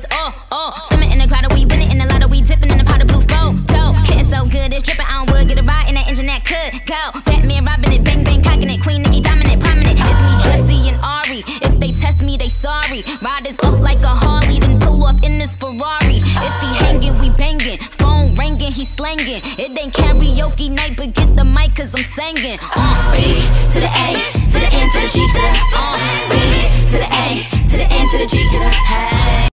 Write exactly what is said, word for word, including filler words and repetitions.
is all, all. Swimming in the grotto, we winning in the lotto, we dipping in the pot of blue photo. Getting so good, it's dripping, I don't would get a ride in that engine that could go. Batman robbing it, bang bang cocking it, Queen Nicki dominant, prominent. It's me, Jesse and Ari. If they test me, they sorry. Riders up like a Harley, then pull off in this Ferrari. If he hanging, we banging. Phone ringing, he slanging. It ain't karaoke night, but get the mic, cause I'm singing. Uh, B to the A, to the N, to the G, to the uh.